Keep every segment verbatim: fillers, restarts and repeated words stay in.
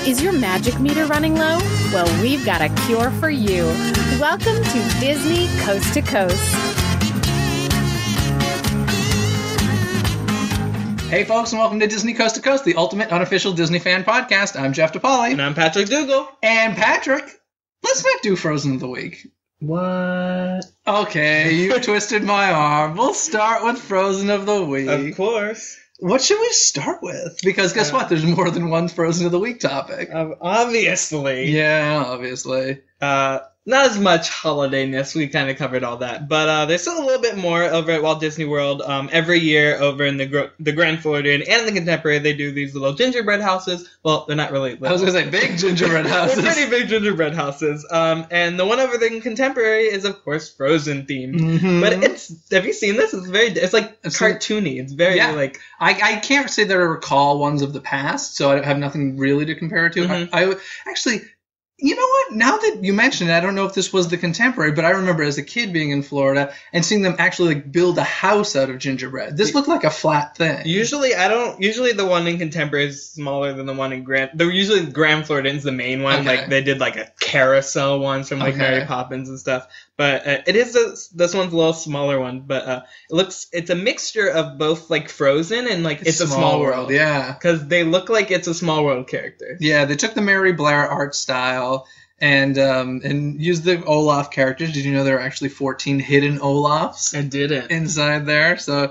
Is your magic meter running low? Well, we've got a cure for you. Welcome to Disney Coast to Coast. Hey folks, and welcome to Disney Coast to Coast, the ultimate unofficial Disney fan podcast. I'm Jeff DePaoli. And I'm Patrick Dougal. And Patrick, let's not do Frozen of the Week. What? Okay, you twisted my arm. We'll start with Frozen of the Week. Of course. What should we start with? Because guess uh, what? There's more than one Frozen of the Week topic. Um, obviously. Yeah, obviously. Uh, not as much holidayness. We kind of covered all that. But uh, there's still a little bit more over at Walt Disney World. Um, every year over in the Gr- the Grand Floridian and the Contemporary, they do these little gingerbread houses. Well, they're not really little. I was going to say big gingerbread houses. They're pretty big gingerbread houses. Um, and the one over there in Contemporary is, of course, Frozen themed. Mm-hmm. But it's, have you seen this? It's very, it's like it's cartoony. It's very yeah. like... I, I can't say that I recall ones of the past, so I have nothing really to compare it to. Mm-hmm. I, I actually... You know what? Now that you mention it, I don't know if this was the Contemporary, but I remember as a kid being in Florida and seeing them actually like build a house out of gingerbread. This looked like a flat thing. Usually, I don't. Usually, the one in Contemporary is smaller than the one in Grand. They're usually Grand Floridian's the main one. Okay. Like they did like a carousel one from like Okay. Mary Poppins and stuff. But uh, it is a, this one's a little smaller one. But uh, it looks it's a mixture of both like Frozen and like It's, it's a Small World. world yeah, because they look like It's a Small World character. Yeah, they took the Mary Blair art style. And um and use the Olaf characters. Did you know there are actually fourteen hidden Olafs? I didn't. Inside there. So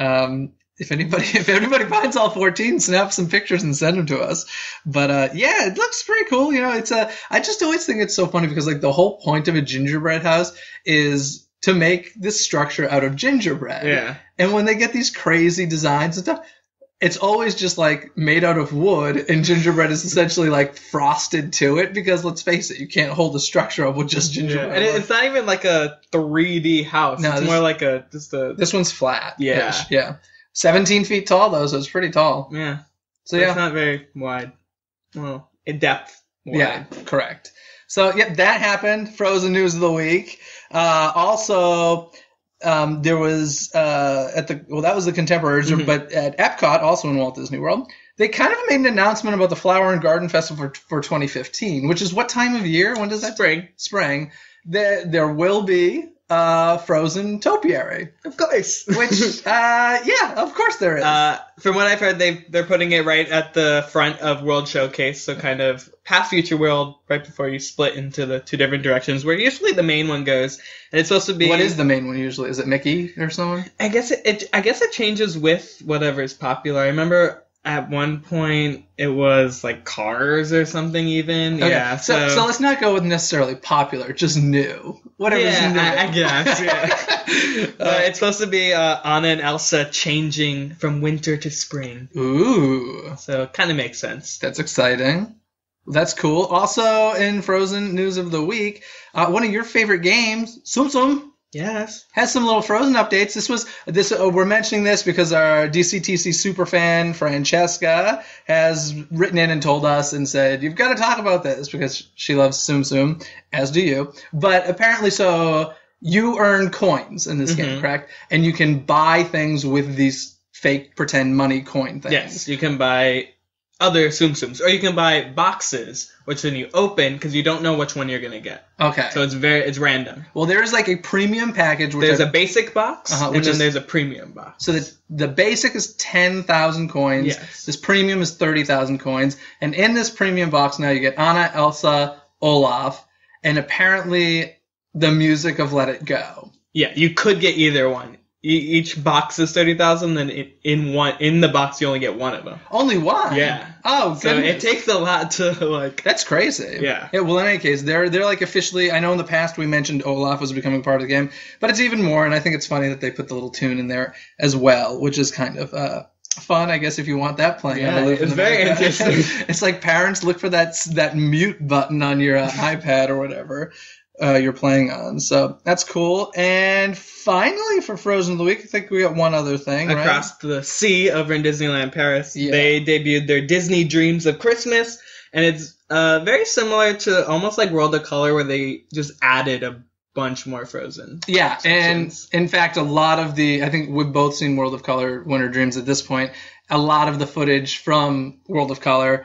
um if anybody if anybody finds all fourteen, snap some pictures and send them to us. But uh yeah, it looks pretty cool. You know, it's a I just always think it's so funny because like the whole point of a gingerbread house is to make this structure out of gingerbread. Yeah. And when they get these crazy designs and stuff, it's always just like made out of wood, and gingerbread is essentially like frosted to it because let's face it, you can't hold the structure up with just gingerbread. Yeah. And it's not even like a three D house. No, it's this, more like a just a. This one's flat. Yeah, yeah. seventeen feet tall though, so it's pretty tall. Yeah. So but yeah, it's not very wide. Well, in depth. Wide. Yeah, correct. So yep, that happened. Frozen news of the week. Uh, also. Um, there was uh, at the well, that was the Contemporary, mm-hmm. but at Epcot, also in Walt Disney World, they kind of made an announcement about the Flower and Garden Festival for, for twenty fifteen, which is what time of year? When does that spring? Spring. There, there will be uh, Frozen topiary, of course. Which, uh, yeah, of course there is. Uh, from what I've heard, they they're putting it right at the front of World Showcase, so kind of past Future World, right before you split into the two different directions, where usually the main one goes. And it's supposed to be. What is the main one usually? Is it Mickey or someone? I guess it, it I guess it changes with whatever is popular. I remember at one point it was like Cars or something even. Okay. Yeah. So, so so let's not go with necessarily popular, just new. Whatever's yeah, new. I, I guess. Yeah. uh, it's supposed to be uh, Anna and Elsa changing from winter to spring. Ooh. So it kind of makes sense. That's exciting. That's cool. Also, in Frozen news of the week, uh, one of your favorite games, Tsum Tsum, yes, has some little Frozen updates. This was this. Uh, we're mentioning this because our D C T C superfan Francesca has written in and told us and said you've got to talk about this because she loves Tsum Tsum, as do you. But apparently, so you earn coins in this mm-hmm. game, correct? And you can buy things with these fake pretend money coin things. Yes, you can buy other Tsum Tsums, or you can buy boxes, which then you open because you don't know which one you're gonna get. Okay. So it's very it's random. Well, there's like a premium package. Which there's I, a basic box, uh-huh, and which then is, there's a premium box. So the the basic is ten thousand coins. Yes. This premium is thirty thousand coins, and in this premium box now you get Anna, Elsa, Olaf, and apparently the music of Let It Go. Yeah, you could get either one. Each box is thirty thousand, then in, in one in the box you only get one of them. Only one? Yeah. Oh, so goodness. it takes a lot to like. That's crazy. Yeah. Yeah. Well, in any case, they're they're like officially. I know in the past we mentioned Olaf was becoming part of the game, but it's even more, and I think it's funny that they put the little tune in there as well, which is kind of uh, fun, I guess, if you want that playing. Yeah, it's very interesting. It's like parents look for that that mute button on your uh, iPad or whatever. Uh, you're playing on. So that's cool. And finally, for Frozen of the Week, I think we got one other thing, right? Across the sea over in Disneyland Paris, yeah. They debuted their Disney Dreams of Christmas, and it's uh, very similar to almost like World of Color, where they just added a bunch more Frozen. Yeah, sections. And in fact, a lot of the, I think we've both seen World of Color, Winter Dreams at this point, a lot of the footage from World of Color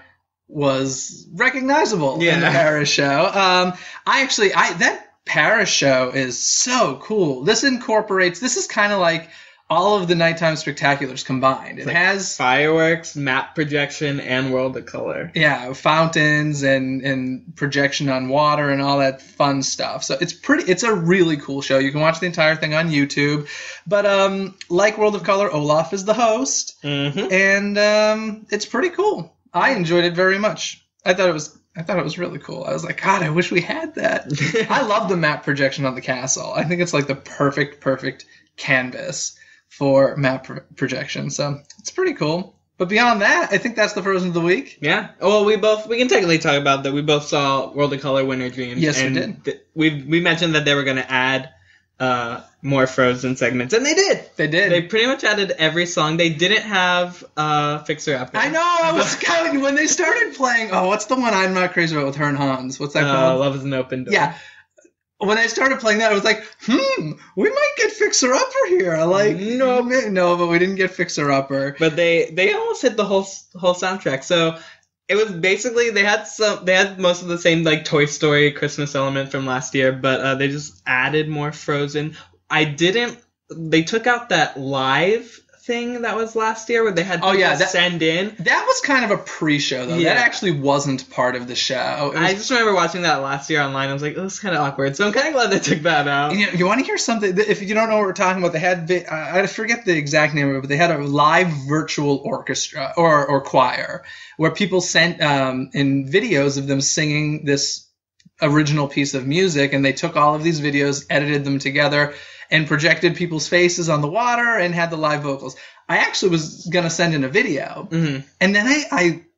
was recognizable Yeah. in the Paris show. Um, I actually, I that Paris show is so cool. This incorporates, this is kind of like all of the nighttime spectaculars combined. It like has fireworks, map projection, and World of Color. Yeah, fountains and, and projection on water and all that fun stuff. So it's pretty. It's a really cool show. You can watch the entire thing on YouTube. But um, like World of Color, Olaf is the host, Mm-hmm. and um, it's pretty cool. I enjoyed it very much. I thought it was. I thought it was really cool. I was like, God, I wish we had that. I love the map projection on the castle. I think it's like the perfect, perfect canvas for map pro- projection. So it's pretty cool. But beyond that, I think that's the Frozen of the week. Yeah. Well, we both we can technically talk about that. We both saw World of Color Winter Dreams. Yes, we and did. Th- we we mentioned that they were going to add uh, more Frozen segments, and they did. They did. They pretty much added every song. They didn't have uh, Fixer Upper. I know. I was kind of when they started playing. Oh, what's the one I'm not crazy about with her and Hans? What's that Uh, called? Love is an Open Door. Yeah. When I started playing that, I was like, hmm, we might get Fixer Upper here. Like, no, no, but we didn't get Fixer Upper. But they they almost hit the whole whole soundtrack. So it was basically they had some they had most of the same like Toy Story Christmas element from last year, but uh, they just added more Frozen. I didn't. They took out that live thing that was last year where they had Oh, people yeah, that- send in. That was kind of a pre-show, though. Yeah. That actually wasn't part of the show. It was, I just remember watching that last year online. I was like, oh, it's kind of awkward. So I'm kind of glad they took that out. you, you want to hear something? If you don't know what we're talking about, they had, vi- I I forget the exact name of it, but they had a live virtual orchestra or, or choir where people sent um, in videos of them singing this original piece of music, and they took all of these videos, edited them together, and projected people's faces on the water and had the live vocals. I actually was going to send in a video, Mm-hmm. and then I,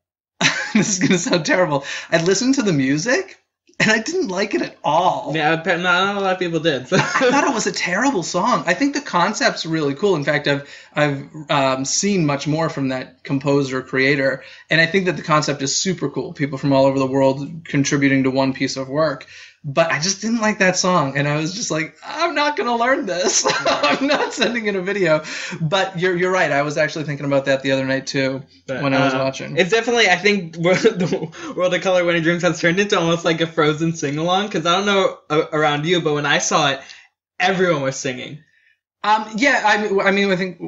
I this is going to sound terrible, I listened to the music, and I didn't like it at all. Yeah, appa- not a lot of people did. So. I thought it was a terrible song. I think the concept's really cool. In fact, I've I've um, seen much more from that composer creator, and I think that the concept is super cool. People from all over the world contributing to one piece of work. But I just didn't like that song, and I was just like, I'm not gonna learn this. I'm not sending in a video. But you're you're right. I was actually thinking about that the other night too But, when I was uh, watching. It's definitely, I think, the World of Color Winter Dreams has turned into almost like a Frozen sing-along, because I don't know uh, around you, but when I saw it, everyone was singing. Um, yeah, I, mean- I mean, I think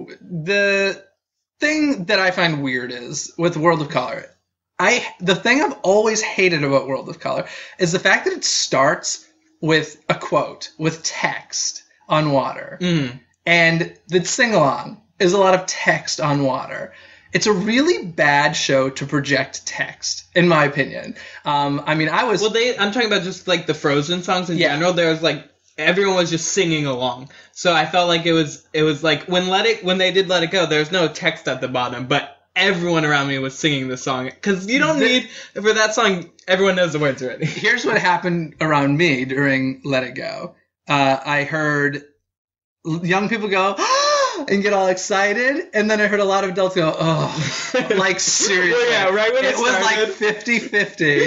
the thing that I find weird is with World of Color, I the thing I've always hated about World of Color is the fact that it starts with a quote, with text on water. Mm. And the sing-along is a lot of text on water. It's a really bad show to project text, in my opinion. Um, I mean, I was... Well, they. I'm talking about just like the Frozen songs in Yeah. general. There was like everyone was just singing along, so I felt like it was it was like when Let It when they did Let It Go, there was no text at the bottom, but everyone around me was singing the song because you don't The- need for that song. Everyone knows the words already. Here's what happened around me during Let It Go. Uh, I heard young people go, and get all excited, and then I heard a lot of adults go, oh, like seriously. Well, yeah, right when it it was like started. fifty-fifty.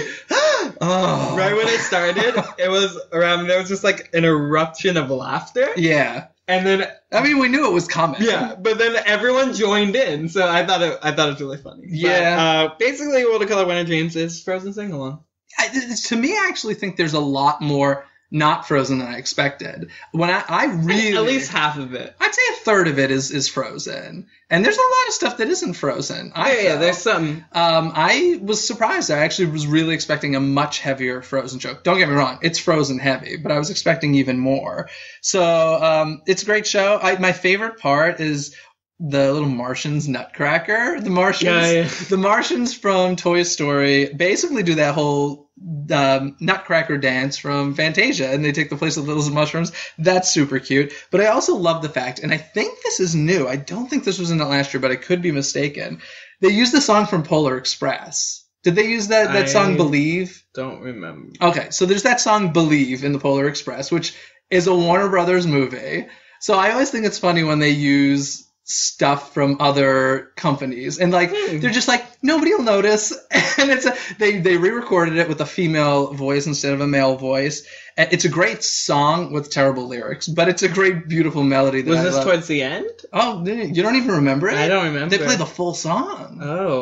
Oh. Right when it started, it was around. There was just like an eruption of laughter, Yeah. and then I mean, we knew it was coming. yeah, but then everyone joined in. So I thought it. I thought it was really funny. Yeah. But, uh, basically, World of Color Winter Dreams is Frozen sing along. I, to me, I actually think there's a lot more not Frozen than I expected. When I, I really... At least half of it. I'd say a third of it is, is Frozen. And there's a lot of stuff that isn't Frozen. I Yeah, yeah. felt. There's some. Um, I was surprised. I actually was really expecting a much heavier Frozen joke. Don't get me wrong, it's Frozen heavy, but I was expecting even more. So um, it's a great show. I, my favorite part is the little Martians Nutcracker. The Martians, Yeah, yeah. the Martians from Toy Story basically do that whole um, Nutcracker dance from Fantasia, and they take the place of Little Mushrooms. That's super cute. But I also love the fact, and I think this is new. I don't think this was in it last year, but I could be mistaken. They used the song from Polar Express. Did they use that, that I song Believe? Don't remember. Okay, so there's that song Believe in the Polar Express, which is a Warner Brothers movie. So I always think it's funny when they use stuff from other companies, and like Hmm. they're just like, nobody will notice, and it's a, they they re-recorded it with a female voice instead of a male voice. And it's a great song with terrible lyrics, but it's a great, beautiful melody. That Was I this love. towards the end? Oh, you don't even remember it? I don't remember. They play the full song. Oh.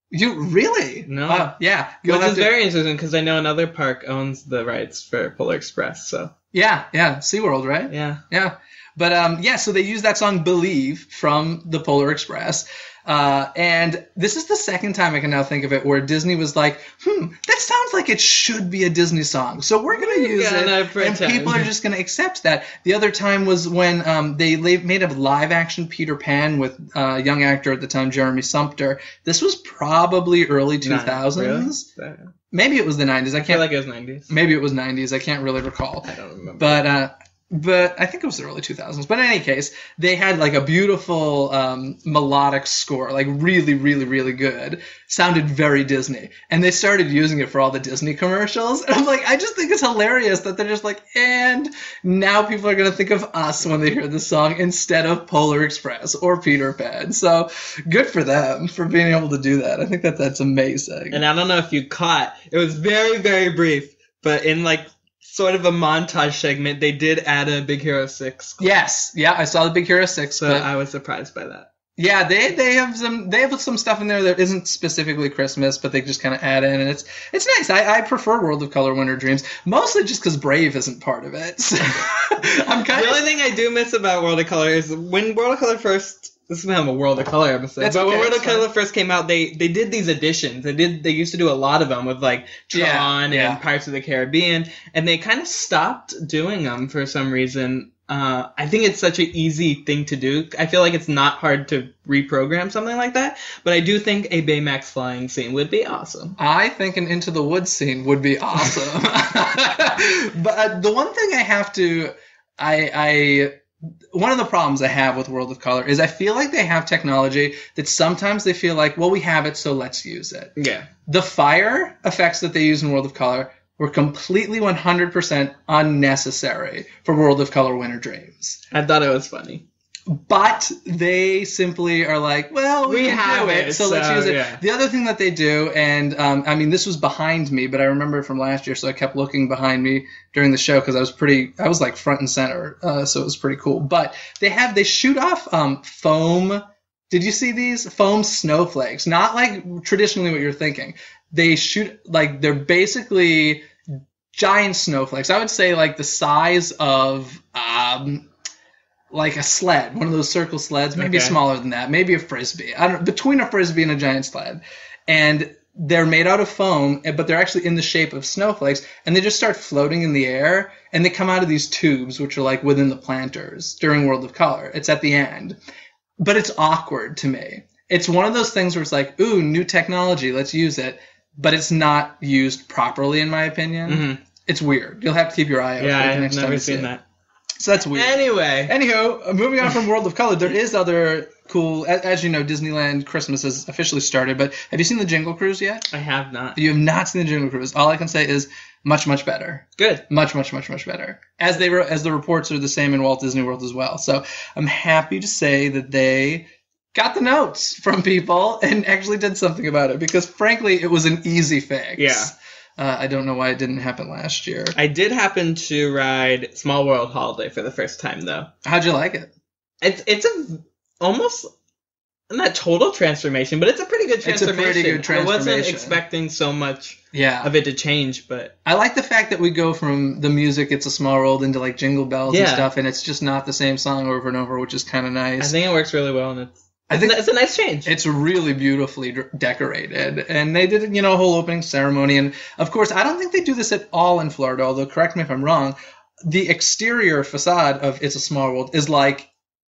You really? No. Uh, yeah. You'll Which have is to, very interesting because I know another park owns the rights for Polar Express. So yeah, yeah. SeaWorld, right? yeah. Yeah. But um, yeah, so they use that song Believe from the Polar Express. Uh, and this is the second time I can now think of it where Disney was like, hmm, that sounds like it should be a Disney song. So we're going to use Yeah, it. no, And pretend. people are just going to accept that. The other time was when um, they la- made a live action Peter Pan with a uh, young actor at the time, Jeremy Sumpter. This was probably early two thousands. Really? Maybe it was the nineties. I I can't. feel like it was nineties. Maybe it was nineties. I can't really recall. I don't remember. But uh, but I think it was the early two thousands. But in any case, they had like a beautiful um, melodic score, like really, really, really good. Sounded very Disney. And they started using it for all the Disney commercials. And I'm like, I just think it's hilarious that they're just like, and now people are going to think of us when they hear this song instead of Polar Express or Peter Pan. So good for them for being able to do that. I think that that's amazing. And I don't know if you caught, it was very, very brief, but in like sort of a montage segment, they did add a Big Hero six clip. Yes, yeah, I saw the Big Hero six. So clip. I was surprised by that. Yeah, they they have some they have some stuff in there that isn't specifically Christmas, but they just kind of add in, and it's it's nice. I, I prefer World of Color Winter Dreams, mostly just because Brave isn't part of it. So I'm kind The of only thing I do miss about World of Color is when World of Color first. This is become a World of Color episode. That's but when okay, World of that's Color fine. first came out, they they did these editions. They did they used to do a lot of them with like Yeah, Tron yeah. and Pirates of the Caribbean, and they kind of stopped doing them for some reason. Uh, I think it's such an easy thing to do. I feel like it's not hard to reprogram something like that. But I do think a Baymax flying scene would be awesome. I think an Into the Woods scene would be awesome. But uh, the one thing I have to, I, I, one of the problems I have with World of Color is I feel like they have technology that sometimes they feel like, well, we have it, so let's use it. Yeah. The fire effects that they use in World of Color were completely one hundred percent unnecessary for World of Color Winter Dreams. I thought it was funny. But they simply are like, well, we, We can have do it, it, so, let's so, use it. yeah. The other thing that they do, and um, I mean, this was behind me, but I remember it from last year, so I kept looking behind me during the show because I was pretty, I was like front and center, uh, so it was pretty cool. But they have, they shoot off um, foam. Did you see these foam snowflakes? Not like traditionally what you're thinking. They shoot like they're basically giant snowflakes. I would say like the size of um, like a sled, one of those circle sleds, maybe Okay. smaller than that, maybe a frisbee. I don't between a frisbee and a giant sled, and they're made out of foam, but they're actually in the shape of snowflakes, and they just start floating in the air, and they come out of these tubes, which are like within the planters during World of Color. It's at the end. But it's awkward to me. It's one of those things where it's like, ooh, new technology, let's use it. But it's not used properly, in my opinion. Mm-hmm. It's weird. You'll have to keep your eye out Yeah, for it the I've next time never you see seen it. that. So that's weird. Anyway. Anywho, moving on from World of Color, there is other cool, as, as you know, Disneyland Christmas has officially started, but have you seen the Jingle Cruise yet? I have not. You have not seen the Jingle Cruise. All I can say is much, much better. Good. Much, much, much, much better. As they were, as the reports are the same in Walt Disney World as well. So I'm happy to say that they got the notes from people and actually did something about it because, frankly, it was an easy fix. Yeah. Uh, I don't know why it didn't happen last year. I did happen to ride Small World Holiday for the first time, though. How'd you like it? It's it's a almost not total transformation, but it's a pretty good It's a transformation. pretty good I wasn't transformation. expecting so much Yeah. of it to change, but I like the fact that we go from the music, It's a Small World, into like Jingle Bells and Yeah. stuff, and it's just not the same song over and over, which is kind of I nice. think it works really well, and it's I think it's a nice change. it's really beautifully d- decorated, and they did, you know, a whole opening ceremony. And of course, I don't think they do this at all in Florida. Although, correct me if I'm wrong. The exterior facade of It's a Small World is like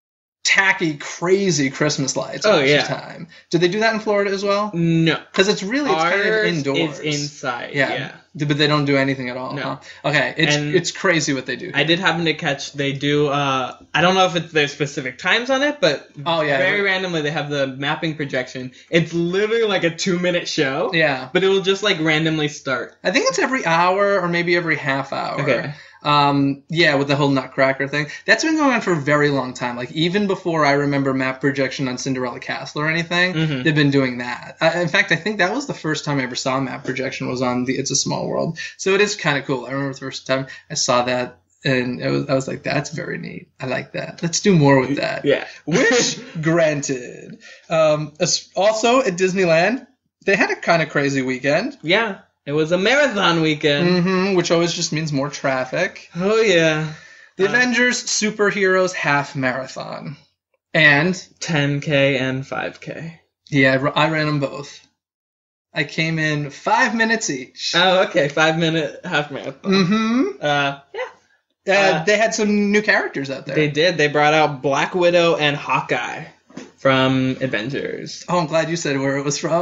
tacky, crazy Christmas lights Oh, all yeah. the time. Did they do that in Florida as well? No, Because it's really it's kind of ours indoors. is inside. Yeah. Yeah. But they don't do anything at all. No. Huh? Okay, it's And it's crazy what they do. I did happen to catch they do. Uh, I don't know if it's there's specific times on it, but Oh, yeah. very randomly they have the mapping projection. It's literally like a two minute show. Yeah. But it will just like randomly start. I think it's every hour or maybe every half hour. Okay. Um, yeah, with the whole Nutcracker thing. That's been going on for a very long time. Like, even before I remember map projection on Cinderella Castle or anything, Mhm. they've been doing that. I, in fact, I think that was the first time I ever saw map projection was on the It's a Small World. So it is kind of cool. I remember the first time I saw that, and it was, I was like, that's very neat. I like that. Let's do more with that. Yeah. Wish granted. Um, as- also at Disneyland, they had a kind of crazy weekend. Yeah, it was a marathon weekend. Mm-hmm, which always just means more traffic. Oh, yeah. The Uh, Avengers Superheroes Half Marathon. And... ten K and five K. Yeah, I, r- I ran them both. I came in five minutes each. Oh, okay. Five minute half marathon. Mm-hmm. Uh, yeah. Uh, Uh, they had some new characters out there. They did. They brought out Black Widow and Hawkeye from Avengers. Oh, I'm glad you said where it was from.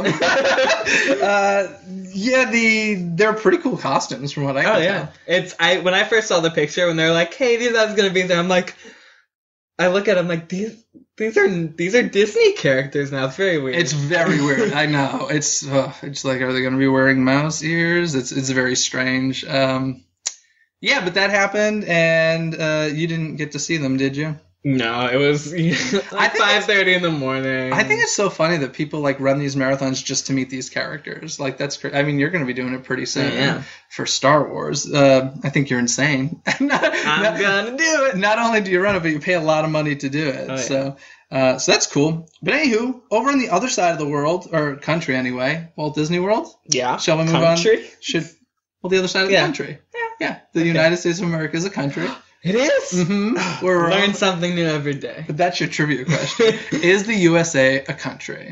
uh, yeah, the they're pretty cool costumes from what I can Oh yeah, tell. it's I when I first saw the picture when they're like, "Hey, these guys gonna be there," I'm like, I look at them like these these are these are Disney characters now. It's very weird. It's very weird. I know. It's uh, it's like, are they going to be wearing mouse ears? It's it's very strange. Um, yeah, but that happened, and uh, you didn't get to see them, did you? No, it was like five thirty in the morning. I think it's so funny that people like run these marathons just to meet these characters. Like that's cra- I mean, you're going to be doing it pretty soon Yeah. for Star Wars. Uh, I think you're insane. not, I'm not- gonna do it. Not only do you run it, but you pay a lot of money to do it. Oh, yeah. So, uh, so that's cool. But anywho, over on the other side of the world, or country anyway, Walt Disney World. Yeah. Shall we move Country? on? Should well the other side of the Yeah. country. Yeah. Yeah, the Okay. United States of America is a country. It is. Mm-hmm. We're Learn all- something new every day. But that's your trivia question. Is the U S A a country?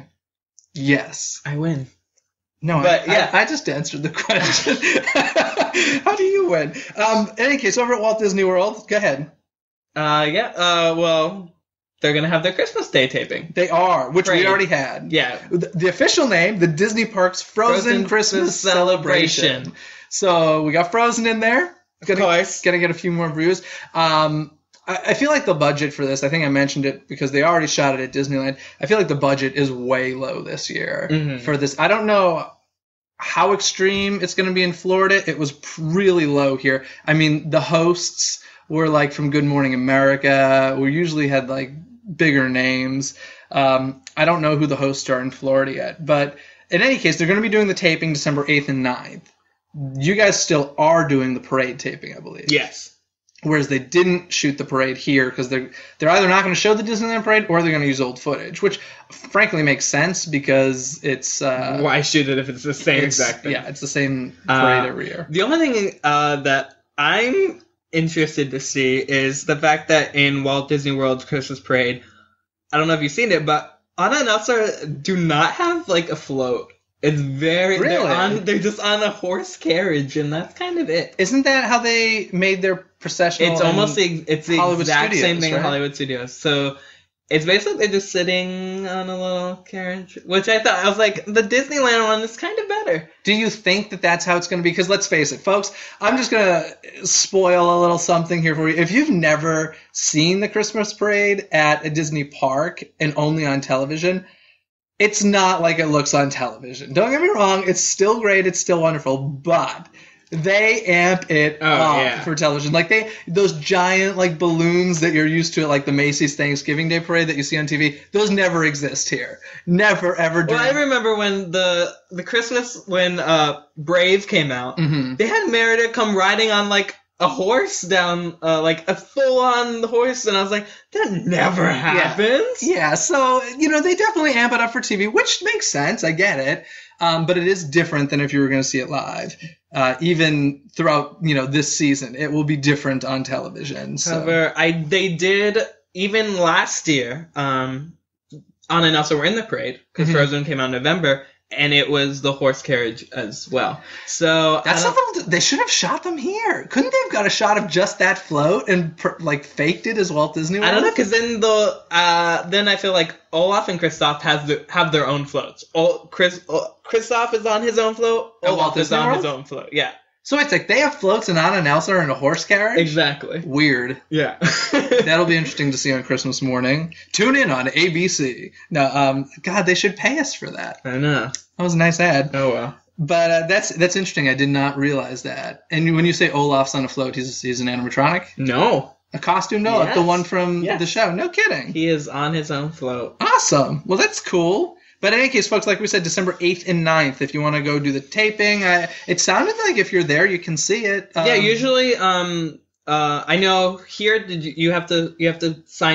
Yes. I win. No, But, I, yeah. I, I just answered the question. How do you win? Um, in any case, over at Walt Disney World, go ahead. Uh, yeah. Uh, well, they're gonna have their Christmas Day taping. They are, which Parade. we already had. Yeah. The, the official name, the Disney Parks Frozen, Frozen Christmas, Christmas Celebration. Celebration. So we got Frozen in there. Of Gonna, course. Gonna get a few more views. Um, I, I feel like the budget for this, I think I mentioned it because they already shot it at Disneyland. I feel like the budget is way low this year Mhm. for this. I don't know how extreme it's going to be in Florida. It was p- really low here. I mean, the hosts were like from Good Morning America. We usually had like bigger names. Um, I don't know who the hosts are in Florida yet. But in any case, they're going to be doing the taping December eighth and ninth. You guys still are doing the parade taping, I believe. Yes. Whereas they didn't shoot the parade here because they're they're either not going to show the Disneyland parade or they're going to use old footage, which frankly makes sense because it's uh, Why shoot it if it's the same it's, exact thing? yeah, it's the same parade Uh, every year. The only thing uh, that I'm interested to see is the fact that in Walt Disney World's Christmas Parade, I don't know if you've seen it, but Anna and Elsa do not have like a float. It's very Really? they're on they're just on a horse carriage, and that's kind of it. Isn't that how they made their processional? It's almost the it's the Hollywood exact same Studios, thing right? in Hollywood Studios. So it's basically they're just sitting on a little carriage, which I thought I was like the Disneyland one is kind of better. Do you think that that's how it's going to be? Because let's face it, folks, I'm just going to spoil a little something here for you. If you've never seen the Christmas parade at a Disney park and only on television, it's not like it looks on television. Don't get me wrong, it's still great, it's still wonderful, but they amp it Oh, up yeah. for television. Like they those giant like balloons that you're used to at like the Macy's Thanksgiving Day parade that you see on T V, those never exist here. Never ever do. Well, I remember when the the Christmas when uh Brave came out, Mhm. they had Merida come riding on like a horse down, uh, like a full on horse, and I was like, that never happens. Yeah, so, you know, they definitely amp it up for T V, which makes sense. I get it. Um, but it is different than if you were going to see it live. Uh, even throughout, you know, this season, it will be different on television. So. However, I they did even last year. Um, Anna and Elsa were in the parade because Mhm. Frozen came out in November, and it was the horse carriage as well. So That's I a don't- little. They should have shot them here. Couldn't they have got a shot of just that float and per, like faked it as Walt Disney World? I don't know, because then the uh, then I feel like Olaf and Kristoff has the, have their own floats. O, Chris uh, Kristoff is on his own float. At Olaf Walt is Disney on World? his own float. Yeah, So it's like they have floats and Anna and Elsa are in a horse carriage. exactly. Weird. Yeah. That'll be interesting to see on Christmas morning. Tune in on A B C. No, um, God, they should pay us for that. I know. That was a nice ad. Oh well. But uh, that's that's interesting. I did not realize that. And when you say Olaf's on a float, he's he's an animatronic, No, a costume doll, like the Yes. one from Yes. the show. No kidding. he is on his own float. Awesome. Well, that's cool. But in any case, folks, like we said, December eighth and ninth, if you want to go do the taping, I, it sounded like if you're there, you can see it. Um, yeah, usually, um, uh, I know here, did you, you have to you have to sign up?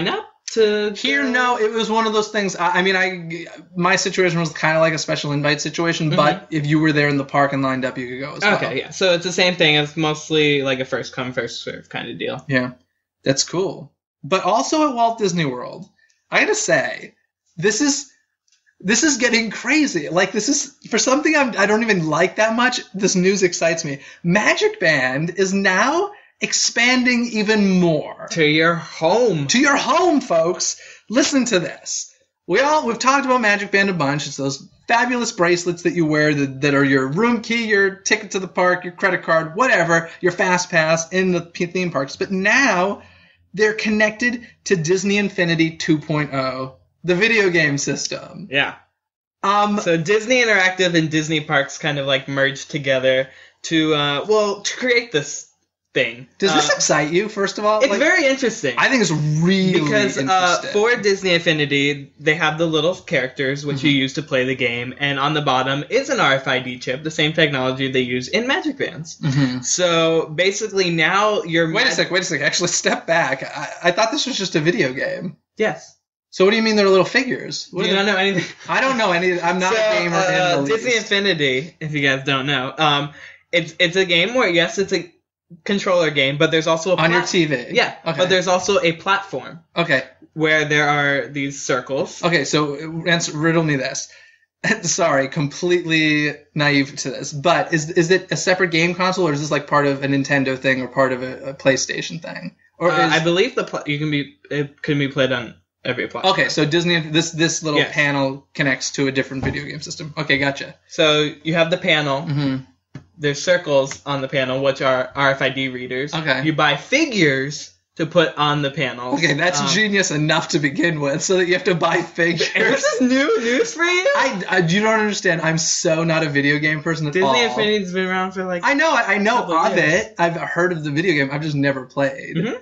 to Here, go? no, it was one of those things. I, I mean, I my situation was kind of like a special invite situation, mm-hmm. but if you were there in the park and lined up, you could go as well. Okay, yeah. So it's the same thing. It's mostly like a first come, first serve kind of deal. Yeah, that's cool. But also at Walt Disney World, I gotta say, this is this is getting crazy. Like, this is, for something I'm, I don't even like that much, this news excites me. Magic Band is now expanding even more. To your home. To your home, folks. Listen to this. We all, we've talked about Magic Band a bunch. It's those fabulous bracelets that you wear that, that are your room key, your ticket to the park, your credit card, whatever, your fast pass in the theme parks. But now they're connected to Disney Infinity two point oh, the video game system. Yeah. Um, so Disney Interactive and Disney Parks kind of like merged together to, uh, well, to create this thing. Does this uh, excite you, first of all? It's like, very interesting. I think it's really because, interesting. Because uh, for Disney Infinity, they have the little characters which mm-hmm. you use to play the game, and on the bottom is an R F I D chip, the same technology they use in Magic Bands. Mm-hmm. So basically now you're... Wait mag- a sec, wait a sec. Actually, step back. I-, I thought this was just a video game. Yes. So what do you mean they're little figures? What you don't know anything? I don't know any. I'm not so, a gamer. Uh, in the Disney least. Infinity, if you guys don't know, um, it's it's a game where yes, it's a controller game, but there's also a on plat- your T V. Yeah, okay. But there's also a platform. Okay. Where there are these circles. Okay, so answer, riddle me this. Sorry, completely naive to this, but is is it a separate game console, or is this like part of a Nintendo thing or part of a, a PlayStation thing? Or uh, is... I believe the pl- you can be it can be played on every platform. Okay, so Disney this this little yes. panel connects to a different video game system. Okay, gotcha. So you have the panel. Mm-hmm. There's circles on the panel, which are R F I D readers. Okay. You buy figures to put on the panels. Okay, that's um, genius enough to begin with, so that you have to buy figures. This is new news for you? I, I you don't understand. I'm so not a video game person at Disney all. Disney Infinity's been around for like... I know, I, I know of years. it. I've heard of the video game. I've just never played. Mm-hmm.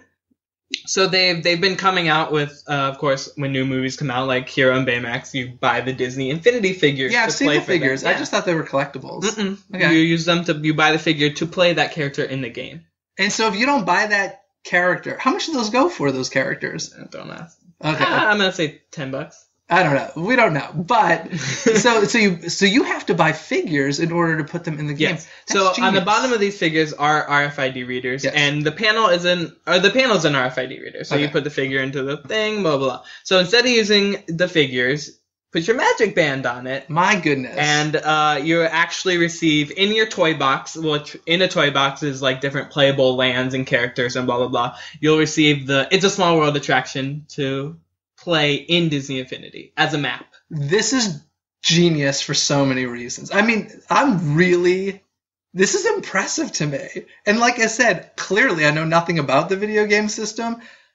So they've they've been coming out with, uh, of course, when new movies come out, like Hero and Baymax, you buy the Disney Infinity figures. Yeah, I've to seen play the figures. Yeah. I just thought they were collectibles. Mm-mm. Okay. You use them to you buy the figure to play that character in the game. And so if you don't buy that character, how much do those go for? Those characters? Don't ask. Okay, ah, I'm gonna say ten bucks. I don't know. We don't know. But so so you so you have to buy figures in order to put them in the game. Yes. So genius. On the bottom of these figures are R F I D readers, yes. and the panel is an or the panel's an R F I D reader. So okay. you put the figure into the thing, blah blah blah. So instead of using the figures, put your Magic Band on it. My goodness. And uh, you actually receive in your toy box, which in a toy box is like different playable lands and characters and blah blah blah. You'll receive the It's a Small World attraction to play in Disney Infinity as a map. This is genius for so many reasons. I mean, I'm really... This is impressive to me. And like I said, clearly I know nothing about the video game system.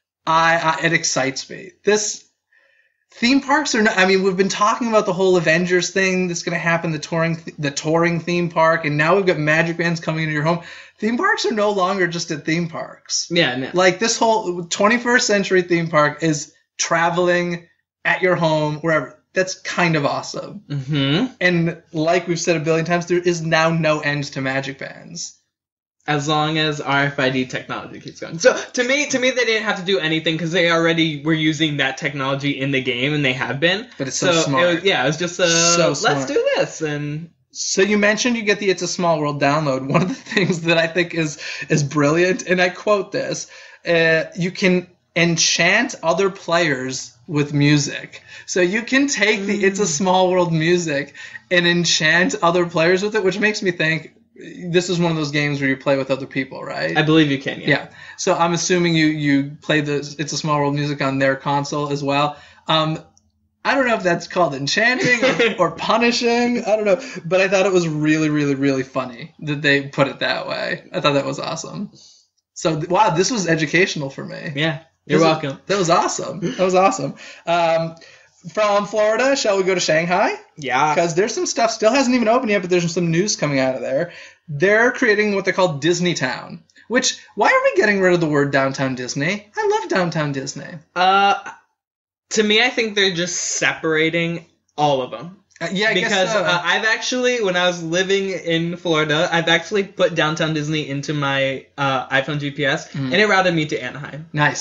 I, I It excites me. This... Theme parks are not... I mean, we've been talking about the whole Avengers thing that's going to happen, the touring the touring theme park, and now we've got Magic Bands coming into your home. Theme parks are no longer just at theme parks. Yeah, no. Like, this whole twenty-first century theme park is traveling at your home, wherever. That's kind of awesome. Mm-hmm. And like we've said a billion times, there is now no end to Magic Bands. As long as R F I D technology keeps going. So to me, to me, they didn't have to do anything because they already were using that technology in the game, and they have been. But it's so, so smart. It was, yeah, it was just uh, so smart. Let's do this. And so you mentioned you get the It's a Small World download. One of the things that I think is is brilliant, and I quote this: uh, you can enchant other players with music. So you can take the It's a Small World music and enchant other players with it, which makes me think this is one of those games where you play with other people, right? I believe you can, yeah. Yeah. So I'm assuming you, you play the It's a Small World music on their console as well. Um, I don't know if that's called enchanting or, or punishing. I don't know. But I thought it was really, really, really funny that they put it that way. I thought that was awesome. So, wow, this was educational for me. Yeah. You're This welcome. Was, that was awesome. That was awesome. Um, from Florida, shall we go to Shanghai? Yeah. Because there's some stuff, still hasn't even opened yet, but there's some news coming out of there. They're creating what they call Disney Town. Which, why are we getting rid of the word Downtown Disney? I love Downtown Disney. Uh, to me, I think they're just separating all of them. Uh, yeah, I because guess so. uh, I've actually, when I was living in Florida, I've actually put Downtown Disney into my uh, iPhone G P S, mm. and it routed me to Anaheim. Nice.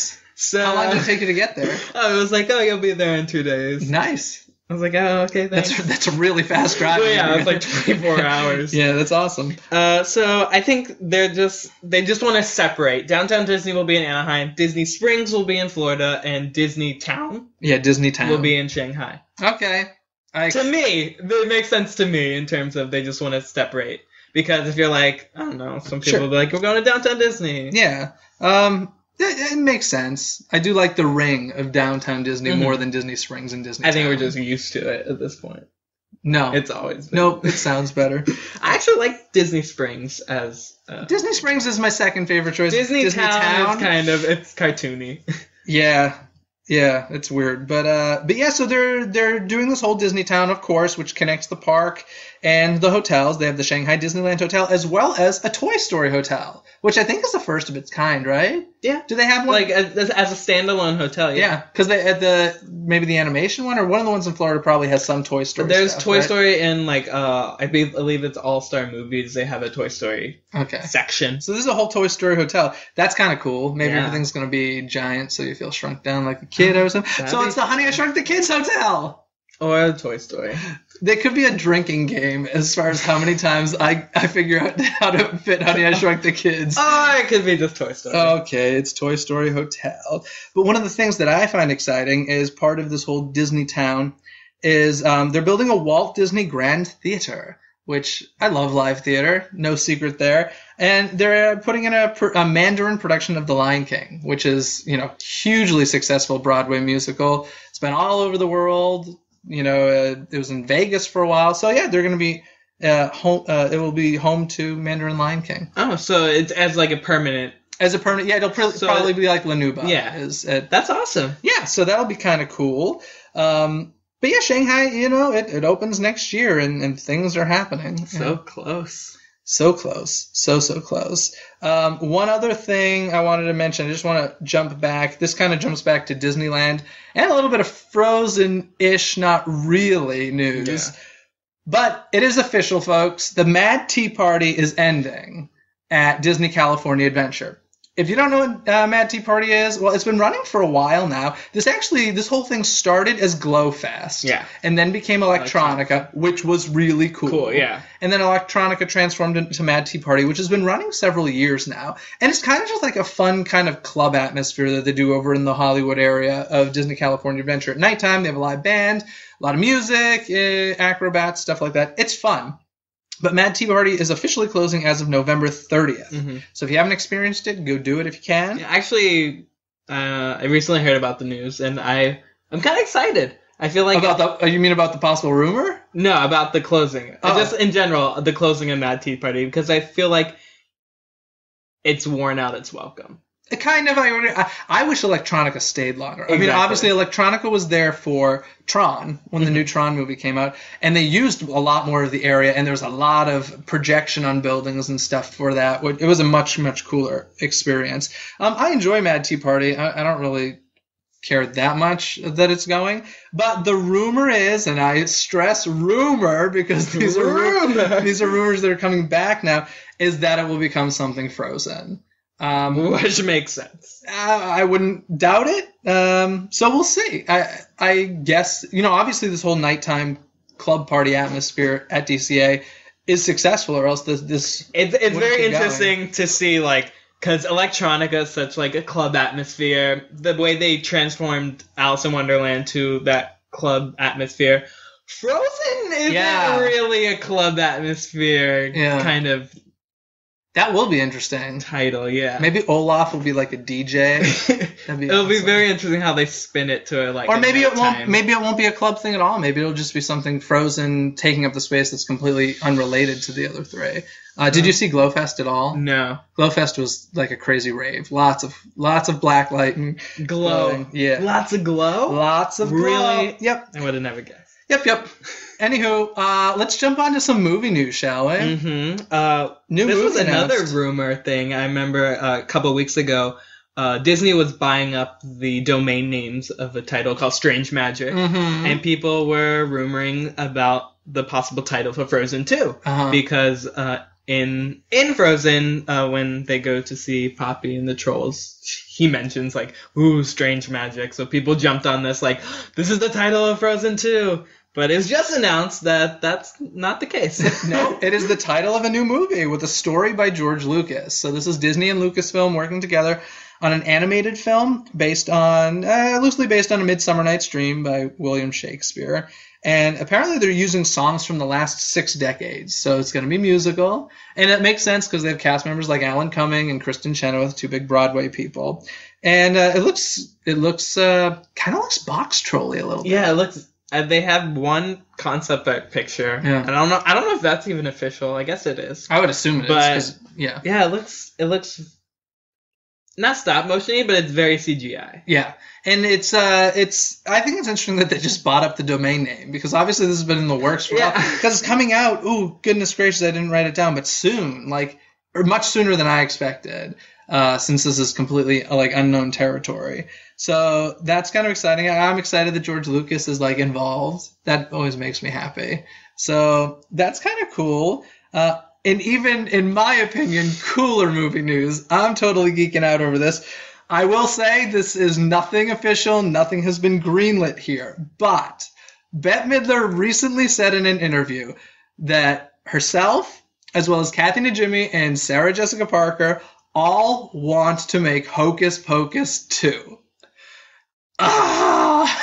So How long did it take you to get there? Oh, it was like, oh, you'll be there in two days. Nice. I was like, oh, okay, thanks. That's that's a really fast drive. Well, yeah, it was like twenty-four hours. Yeah, that's awesome. Uh, so I think they're just they just want to separate. Downtown Disney will be in Anaheim, Disney Springs will be in Florida, and Disney Town. Yeah, Disney Town will be in Shanghai. Okay. I... To me, it makes sense to me in terms of they just want to separate. Because if you're like, I don't know, some people sure. will be like, we're going to Downtown Disney. Yeah. Um. It, it makes sense. I do like the ring of Downtown Disney mm-hmm. more than Disney Springs and Disney I think Town. we're just used to it at this point. No. It's always been. Nope, it sounds better. I actually like Disney Springs as... Uh, Disney Springs is my second favorite choice. Disney, Disney Town, Town is kind of... It's cartoony. Yeah. Yeah, it's weird. But uh, but yeah, so they're they're doing this whole Disney Town, of course, which connects the park and the hotels. They have the Shanghai Disneyland Hotel as well as a Toy Story hotel, which I think is the first of its kind, right? Yeah. Do they have one? Like as, as a standalone hotel, yeah. Yeah, because they at the maybe the animation one or one of the ones in Florida probably has some Toy Story. There's stuff, Toy right? Story in like uh I believe it's All Star Movies. They have a Toy Story okay. section. So this is a whole Toy Story hotel. That's kind of cool. Maybe yeah. everything's gonna be giant, so you feel shrunk down like a kid or something. That'd So be... it's the Honey I Shrunk the Kids hotel. Or Toy Story. There could be a drinking game as far as how many times I, I figure out how to fit Honey, I Shrunk the Kids. Or it could be just Toy Story. Okay, it's Toy Story Hotel. But one of the things that I find exciting is part of this whole Disney Town is um, they're building a Walt Disney Grand Theater, which I love live theater, no secret there. And they're putting in a, a Mandarin production of The Lion King, which is, you know, hugely successful Broadway musical. It's been all over the world. You know, uh, it was in Vegas for a while. So, yeah, they're going to be uh, home. Uh, it will be home to Mandarin Lion King. Oh, so it's as like a permanent. As a permanent, yeah, it'll pr- so probably it, be like Lanuba. Yeah, is at, that's awesome. Yeah, so that'll be kind of cool. Um, but yeah, Shanghai, you know, it, it opens next year, and, and things are happening. So yeah. close. So close. So, so close. Um, one other thing I wanted to mention, I just want to jump back. This kind of jumps back to Disneyland and a little bit of Frozen-ish, not really news. Yeah. But it is official, folks. The Mad Tea Party is ending at Disney California Adventure. If you don't know what uh, Mad Tea Party is, well, it's been running for a while now. This actually, this whole thing started as Glowfest. Yeah. And then became Electronica, Electronica, which was really cool. Cool, yeah. And then Electronica transformed into Mad Tea Party, which has been running several years now. And it's kind of just like a fun kind of club atmosphere that they do over in the Hollywood area of Disney California Adventure. At nighttime, they have a live band, a lot of music, eh, acrobats, stuff like that. It's fun. But Mad Tea Party is officially closing as of November thirtieth. Mm-hmm. So if you haven't experienced it, go do it if you can. Yeah, actually, uh, I recently heard about the news, and I, I'm kind of excited. I feel like... About the, you mean about the possible rumor? No, about the closing. Oh. Just in general, the closing of Mad Tea Party, because I feel like it's worn out its welcome. It kind of. I, I wish Electronica stayed longer. Exactly. I mean, obviously, Electronica was there for Tron, when mm-hmm. the new Tron movie came out, and they used a lot more of the area, and there was a lot of projection on buildings and stuff for that. It was a much, much cooler experience. Um, I enjoy Mad Tea Party. I, I don't really care that much that it's going, but the rumor is, and I stress rumor because these are rumor. these are rumors that are coming back now, is that it will become something Frozen. Um, Which makes sense. Uh, I wouldn't doubt it. Um, so we'll see. I I guess, you know, obviously this whole nighttime club party atmosphere at D C A is successful, or else this this it's it's very interesting going. to see, like, because Electronica is such like a club atmosphere. The way they transformed Alice in Wonderland to that club atmosphere. Frozen isn't yeah. really a club atmosphere yeah. kind of. That will be interesting. Title, yeah. Maybe Olaf will be like a D J. That'd be It'll awesome. be very interesting how they spin it to like. Or maybe it won't. time. Maybe it won't be a club thing at all. Maybe it'll just be something Frozen taking up the space that's completely unrelated to the other three. Uh, did you see Glowfest at all? No. Glowfest was like a crazy rave. Lots of lots of black light and glow. glowing. Yeah. Lots of glow. Lots of really. Glow. Yep. I would have never guessed. Yep. Yep. Anywho, uh, let's jump on to some movie news, shall we? Mm-hmm. Uh, New this movie was another announced. rumor thing. I remember uh, a couple of weeks ago, uh, Disney was buying up the domain names of a title called Strange Magic, mm-hmm. and people were rumoring about the possible title for Frozen two, uh-huh. because uh, in in Frozen, uh, when they go to see Poppy and the trolls, he mentions like, "Ooh, strange magic." So people jumped on this like, "This is the title of Frozen two." But it's just announced that that's not the case. No, it is the title of a new movie with a story by George Lucas. So this is Disney and Lucasfilm working together on an animated film based on, uh, loosely based on A Midsummer Night's Dream by William Shakespeare. And apparently they're using songs from the last six decades. So it's going to be musical. And it makes sense because they have cast members like Alan Cumming and Kristen Chenoweth, two big Broadway people. And uh, it looks, it looks, uh, kind of looks box trolly a little bit. Yeah, it looks... Uh, they have one concept art picture. Yeah. And I don't know. I don't know if that's even official. I guess it is. I would assume it but, is. Yeah. Yeah, it looks. It looks not stop motion-y, but it's very C G I. Yeah, and it's uh, it's. I think it's interesting that they just bought up the domain name because obviously this has been in the works for a while. Because it's coming out. Ooh, goodness gracious! I didn't write it down, but soon, like, or much sooner than I expected. Uh, since this is completely uh, like unknown territory. So that's kind of exciting. I'm excited that George Lucas is like involved. That always makes me happy. So that's kind of cool. Uh, and even in my opinion, cooler movie news. I'm totally geeking out over this. I will say this is nothing official. Nothing has been greenlit here. But Bette Midler recently said in an interview that herself, as well as Kathy Najimy and Sarah Jessica Parker, all want to make Hocus Pocus two. Ah!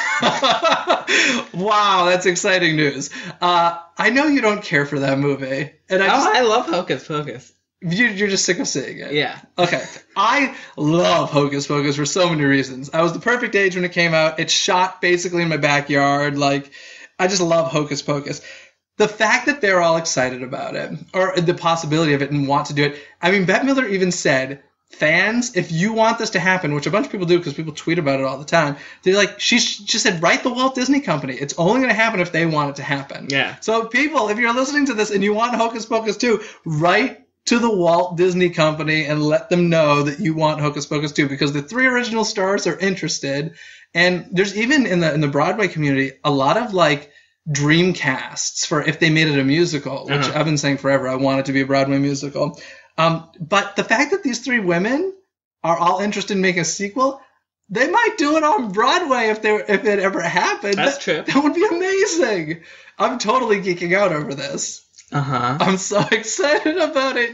Wow, that's exciting news. Uh, I know you don't care for that movie. And I oh, just, I love Hocus Pocus. You, you're just sick of seeing it. Yeah. Okay. I love Hocus Pocus for so many reasons. I was the perfect age when it came out. It's shot basically in my backyard. Like, I just love Hocus Pocus. The fact that they're all excited about it, or the possibility of it and want to do it. I mean, Bette Midler even said, fans, if you want this to happen, which a bunch of people do because people tweet about it all the time, they're like, she just said, write the Walt Disney Company. It's only going to happen if they want it to happen. Yeah. So people, if you're listening to this and you want Hocus Pocus two, write to the Walt Disney Company and let them know that you want Hocus Pocus two because the three original stars are interested. And there's even in the in the Broadway community a lot of like dream casts for if they made it a musical, which uh-huh. I've been saying forever. I want it to be a Broadway musical. Um, but the fact that these three women are all interested in making a sequel, they might do it on Broadway if they if it ever happened. That's that, true. That would be amazing. I'm totally geeking out over this. Uh-huh. I'm so excited about it.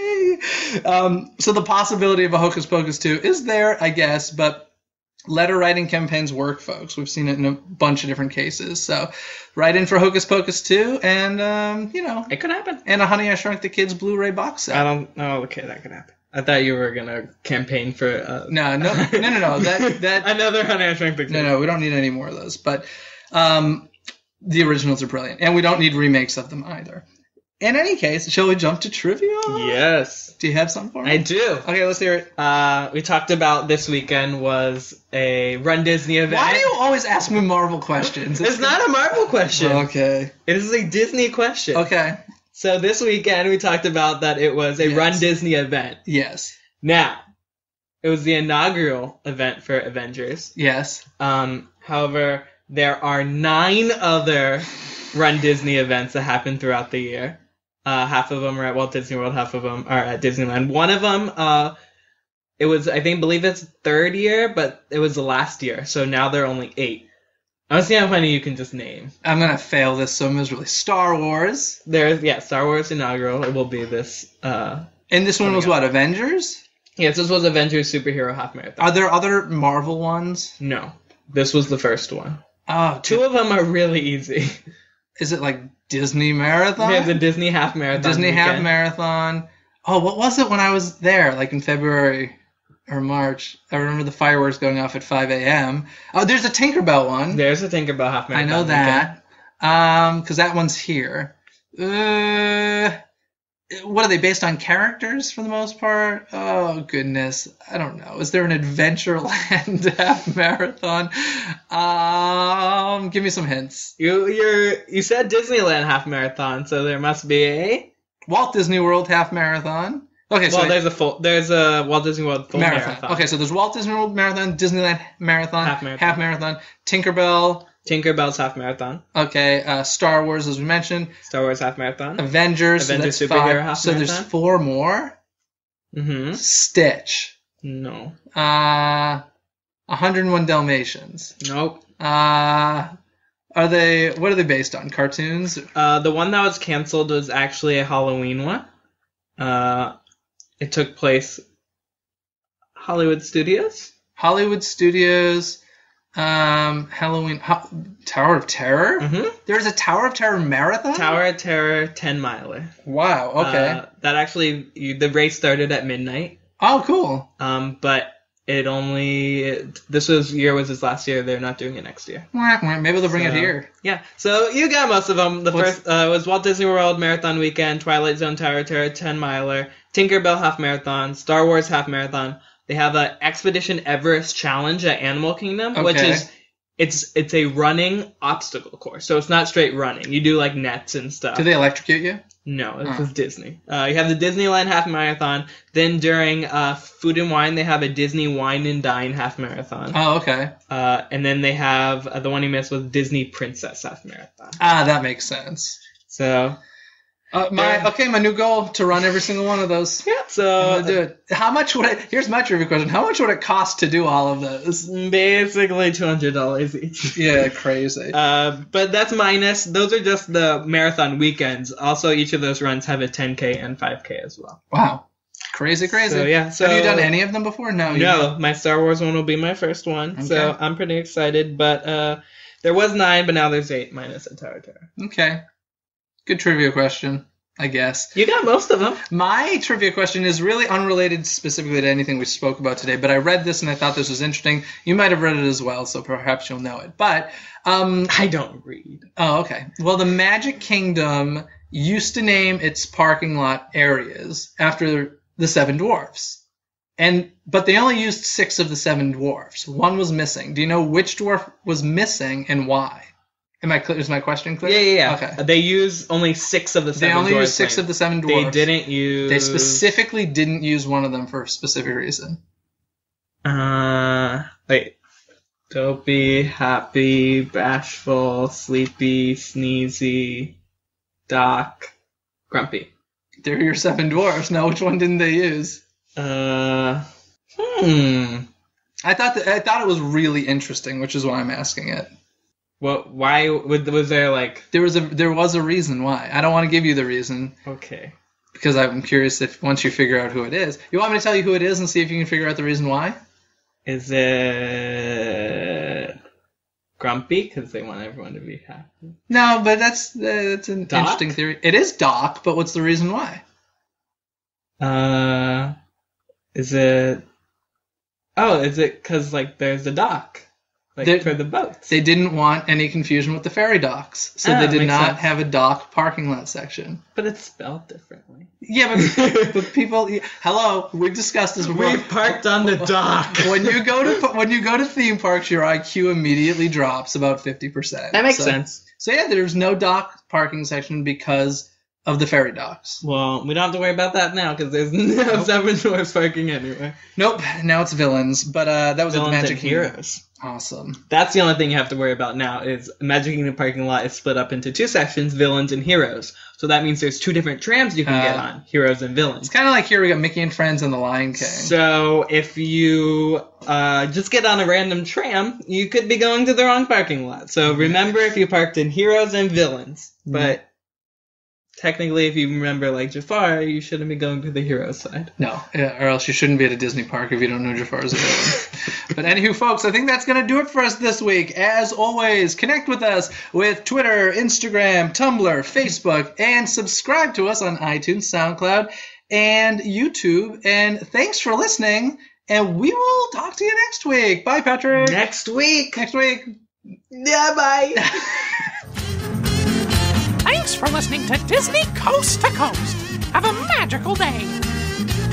Yay! Um, so the possibility of a Hocus Pocus two is there, I guess, but letter writing campaigns work, folks. We've seen it in a bunch of different cases. So write in for Hocus Pocus two and, um, you know. It could happen. And a Honey, I Shrunk the Kids Blu-ray box set. I don't Oh, okay, that could happen. I thought you were going to campaign for... Uh... No, no, no, no, no. That, that, Another Honey, I Shrunk the Kids. No, no, we don't need any more of those. But um, the originals are brilliant. And we don't need remakes of them either. In any case, shall we jump to trivia? Yes. Do you have something for me? I do. Okay, let's hear it. Uh, we talked about this weekend was a Run Disney event. Why do you always ask me Marvel questions? It's, it's not a Marvel question. Okay. It is a Disney question. Okay. So this weekend we talked about that it was a yes. Run Disney event. Yes. Now, it was the inaugural event for Avengers. Yes. Um, however, there are nine other Run Disney events that happen throughout the year. Uh, half of them are at Walt Disney World, half of them are at Disneyland. One of them, uh, it was, I think, believe it's third year, but it was the last year, so now there are only eight. I want to see how many you can just name. I'm going to fail this so miserably. Star Wars. There's, yeah, Star Wars inaugural. It will be this. Uh, and this one was up. what, Avengers? Yes, this was Avengers Superhero Half Marathon. Are there other Marvel ones? No. This was the first one. Oh, Two good. of them are really easy. Is it like Disney Marathon? Yeah, the Disney Half Marathon. Disney weekend. Half Marathon. Oh, what was it when I was there, like in February or March? I remember the fireworks going off at five a.m. Oh, there's a Tinkerbell one. There's a Tinkerbell Half Marathon. I know that. Um, because that one's here. Uh, what are they based on characters for the most part? Oh goodness, I don't know. Is there an Adventureland Half Marathon? Um, give me some hints. You you're you said Disneyland Half Marathon, so there must be a Walt Disney World Half Marathon. Okay, so well, there's a full there's a Walt Disney World full marathon. marathon. Okay, so there's Walt Disney World Marathon, Disneyland Marathon, Half Marathon, Half Marathon, Tinkerbell, Tinkerbell's half marathon. Okay, uh, Star Wars, as we mentioned. Star Wars half marathon. Avengers, Avengers so that's superhero five. half So marathon. there's four more. Mm-hmm. Stitch. No. Uh, one hundred one Dalmatians. Nope. Uh, are they, what are they based on? Cartoons? Uh, the one that was canceled was actually a Halloween one. Uh, it took place Hollywood Studios. Hollywood Studios, um, Halloween, Ho- Tower of Terror? Mm-hmm. There's a Tower of Terror marathon? Tower of Terror ten miler. Wow, okay. Uh, that actually, you, the race started at midnight. Oh, cool. Um, but it only, it, this was year was his last year. They're not doing it next year. Maybe they'll bring So, it here. Yeah. So you got most of them. The What's- first uh, was Walt Disney World Marathon Weekend, Twilight Zone Tower of Terror ten miler, Tinkerbell half marathon, Star Wars half marathon. They have a Expedition Everest Challenge at Animal Kingdom, which Okay. is it's it's a running obstacle course. So it's not straight running. You do like nets and stuff. Do they electrocute you? No, this Oh. is Disney. Uh, you have the Disneyland half marathon. Then during uh, Food and Wine, they have a Disney Wine and Dine half marathon. Oh, okay. Uh, and then they have uh, the one you missed was Disney Princess half marathon. Ah, that makes sense. So Uh, my Yeah. okay, my new goal to run every single one of those. yeah, I'm so gonna do it. How much would it? Here's my trivia question: how much would it cost to do all of those? basically two hundred dollars each. Yeah, crazy. Uh, but that's minus. Those are just the marathon weekends. Also, each of those runs have a ten K and five K as well. Wow, crazy, crazy. So yeah. So have you done any of them before? No. you No, haven't. my Star Wars one will be my first one. So Okay. I'm pretty excited. But uh, there was nine, but now there's eight minus a Tower of Terror. Okay. Good trivia question, I guess. You got most of them. My trivia question is really unrelated specifically to anything we spoke about today, but I read this and I thought this was interesting. You might have read it as well, so perhaps you'll know it. But, um, I don't read. oh, okay. Well, the Magic Kingdom used to name its parking lot areas after the Seven Dwarfs. And but they only used six of the seven dwarfs. One was missing. Do you know which dwarf was missing and why? Am I clear? Is my question clear? Yeah, yeah, yeah. Okay. They use only six of the seven They only dwarves used six named. of the seven They dwarfs. didn't use... They specifically didn't use one of them for a specific reason. Uh, wait. Dopey, happy, bashful, sleepy, sneezy, Doc, grumpy. They're your seven dwarfs. Now, which one didn't they use? Uh, hmm. I thought that, I thought it was really interesting, which is why I'm asking it. Well, why would, was there like... There was a there was a reason why. I don't want to give you the reason Okay. because I'm curious if once you figure out who it is. You want me to tell you who it is and see if you can figure out the reason why? Is it grumpy because they want everyone to be happy? No, but that's that's an Doc? interesting theory. It is Doc, but what's the reason why? Uh, is it? Oh, is it because like there's a dock, like There- for the boats? They didn't want any confusion with the ferry docks, so Ah, they did makes not sense. have a dock parking lot section. But it's spelled differently. Yeah, but, but people. Hello, we've discussed this before. We parked on the dock. when you go to when you go to theme parks, your I Q immediately drops about fifty percent. That makes so, sense. So yeah, there's no dock parking section because of the ferry docks. Well, we don't have to worry about that now because there's no Nope. seven doors parking anyway. Nope. Now it's villains, but uh, that was Villains at the Magic and Kingdom. heroes. Awesome. That's the only thing you have to worry about now is Magic Kingdom parking lot is split up into two sections, villains and heroes. So that means there's two different trams you can get Uh, on, heroes and It's villains. kind of like here we got Mickey and Friends and the Lion King. So if you uh, just get on a random tram, you could be going to the wrong parking lot. So remember if you parked in heroes and villains. But technically if you remember like Jafar, you shouldn't be going to the hero side. No, yeah, or else you shouldn't be at a Disney park if you don't know Jafar's a villain. But anywho, folks, I think that's going to do it for us this week. As always, connect with us with Twitter, Instagram, Tumblr, Facebook, and subscribe to us on iTunes, SoundCloud, and YouTube. And thanks for listening, and we will talk to you next week. Bye, Patrick. Next week. Next week. Yeah, bye. Thanks for listening to Disney Coast to Coast. Have a magical day.